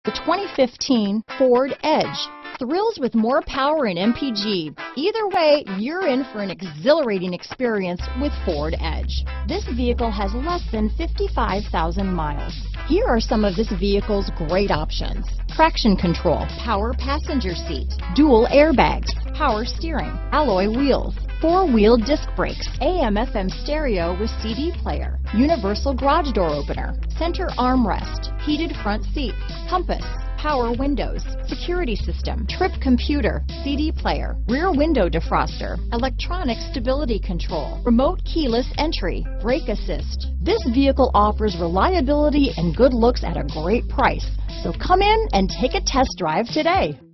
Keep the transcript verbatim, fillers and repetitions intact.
The twenty fifteen Ford Edge. Thrills with more power and M P G. Either way, you're in for an exhilarating experience with Ford Edge. This vehicle has less than fifty-five thousand miles. Here are some of this vehicle's great options: traction control, power passenger seat, dual airbags, power steering, alloy wheels, four-wheel disc brakes, A M F M stereo with C D player, universal garage door opener, center armrest, heated front seats, compass, power windows, security system, trip computer, C D player, rear window defroster, electronic stability control, remote keyless entry, brake assist. This vehicle offers reliability and good looks at a great price. So come in and take a test drive today.